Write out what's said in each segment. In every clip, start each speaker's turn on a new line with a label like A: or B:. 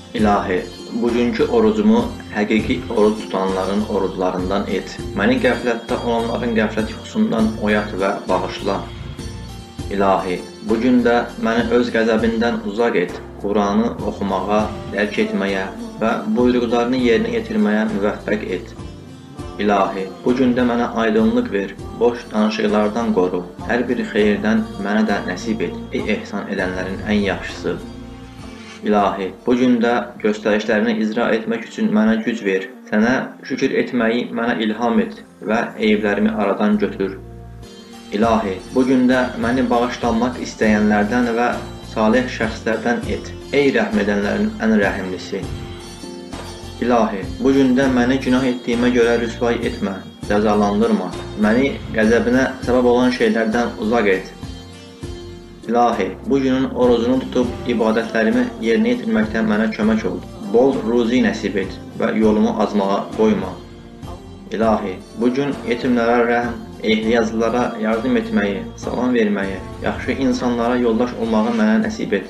A: İlahi, bugünkü orucumu həqiqi oruc tutanların oruclarından et. Məni qəflətdə olanların qəflət yuxusundan oyat və bağışla. İlahi, bugün də məni öz qəzəbindən uzaq et. Quranı oxumağa, dərk etməyə və buyruqlarını yerinə yetirməyə müvəffəq et. İlahi, bugün də mənə aydınlıq ver, boş danışıqlardan qoru. Hər bir xeyirdən mənə də nəsib et, ey ehsan edənlərin ən yaxşısı. İlahi, bugün də göstərişlərini icra etmək üçün mənə güc ver. Sənə şükür etməyi mənə ilham et və eyiblərimi aradan götür. İlahi, bugün də məni bağışlanmaq istəyənlərdən və salih şəxslərdən et. Ey rəhm edənlərin ən rəhimlisi. İlahi, bugün də məni günah etdiyimə görə rüsvay etmə, cəzalandırma. Məni qəzəbinə səbəb olan şeylərdən uzaq et. İlahi, bugünün orucunu tutub ibadətlərimi yerinə yetirməkdən mənə kömək ol. Bol ruzi nəsib et və yolumu azmağa qoyma. İlahi, bugün yetimlərə rəhm, ehtiyaclılara yardım etməyi, salam verməyi, yaxşı insanlara yoldaş olmağı mənə nəsib et.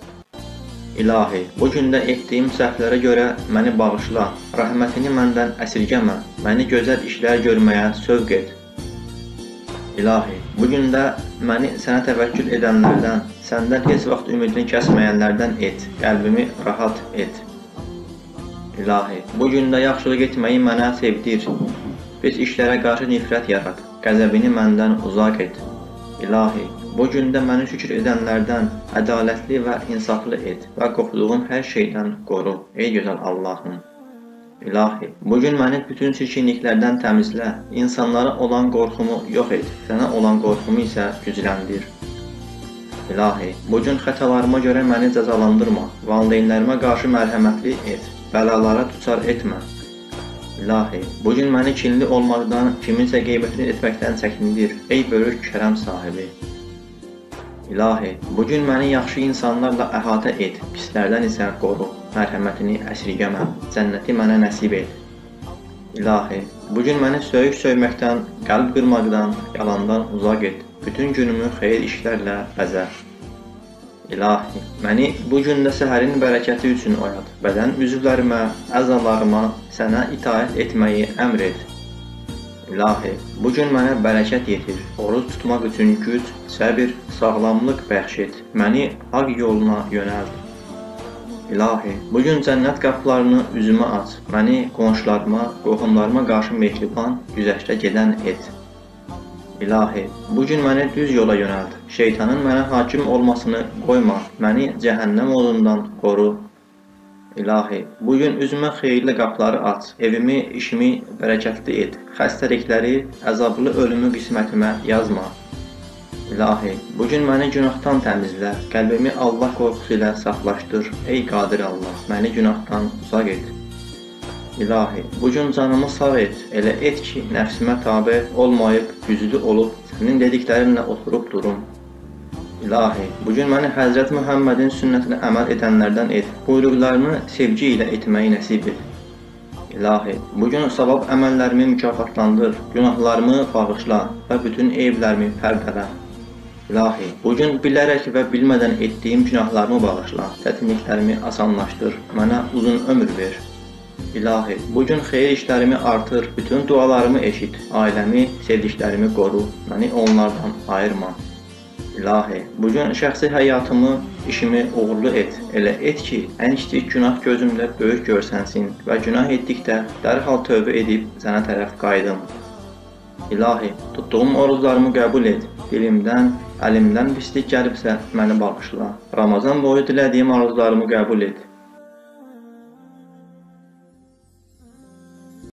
A: İlahi, bugün də etdiyim səhvlərə görə məni bağışla, rəhmətini məndən əsirgəmə, məni gözəl işlər görməyə sövq et. İlahi, bugün də məni sənə təvəkkül edənlərdən, səndən heç vaxt ümidini kəsməyənlərdən et, qəlbimi rahat et. İlahi, bugün də yaxşılıq etməyi mənə sevdir, pis işlərə qarşı nifrət yarat, qəzəbini məndən uzaq et. İlahi, bugün də məni şükür edənlərdən ədalətli və insaflı et və qorxduğum hər şeydən qoru, ey gözəl Allahım. İlahi, bugün məni bütün çirkinliklərdən təmizlə, insanlara olan qorxumu yox et, sənə olan qorxumu isə gücləndir. İlahi, bugün xətalarıma görə məni cəzalandırma, valideynlərimə qarşı mərhəmətli et, bəlalara tuçar etmə. İlahi, bugün məni kinli olmaqdan, kiminsə qeybətini etməkdən çəkindir, ey böyük kərəm sahibi. İlahi, bugün məni yaxşı insanlarla əhatə et, pislərdən isə qoru, mərhəmətini əsirgəmə, cənnəti mənə nəsib et. İlahi, bugün məni söyməkdən, qəlb qırmaqdan, yalandan uzaq et, bütün günümü xeyir işlərlə bəzə. İlahi, məni bugün də səhərin bərəkəti üçün oyat, bədən üzvlərimə, əzalarıma sənə itaət etməyi əmr et. İlahi, bugün mənə bərəkət yetir, oruc tutmaq üçün güc, səbir, sağlamlıq bəxş et, məni haqq yoluna yönəld. İlahi, bugün cənnət qapılarını üzümə aç, məni qonşularıma, qohumlarıma qarşı mehriban, güzəştə gedən et. İlahi, bugün məni düz yola yönəld, şeytanın mənə hakim olmasını qoyma, məni cəhənnəm odundan qoru. İlahi, bugün üzümə xeyirli qapıları aç, evimi, işimi bərəkətli et, xəstəlikləri, əzablı ölümü qismətimə yazma. İlahi, bugün məni günahdan təmizlə, qəlbimi Allah qorxusu ilə saxlaşdır, ey qadir Allah, məni günahdan uzaq et. İlahi, bugün canımı sağ et, elə et ki, nəfsimə tabe olmayıb, güclü olub, sənin dediklərinlə oturub durum. İlahi, bugün məni Həzrət Muhammedin sünnətinə əməl edənlərdən et, buyruqlarını sevgi ilə etməyi nəsib et. İlahi, bugün savab əməllərimi mükafatlandır, günahlarımı bağışla və bütün eyiblərimi pərdələ. İlahi, bugün bilərək və bilmədən etdiyim günahlarımı bağışla, çətinliklərimi asanlaşdır, mənə uzun ömür ver. İlahi, bugün xeyir işlərimi artır, bütün dualarımı eşit, ailəmi, sevdiklərimi qoru, məni onlardan ayırma. İlahi, bugün şəxsi həyatımı, işimi uğurlu et, elə et ki, ən kiçik günah gözümdə böyük görsənsin və günah etdikdə dərhal tövbə edib sənə tərəf qayıdım. İlahi, tutduğum oruclarımı qəbul et, dilimdən, əlimdən pislik gəlibsə məni bağışla. Ramazan boyu dilədiyim oruclarımı qəbul et,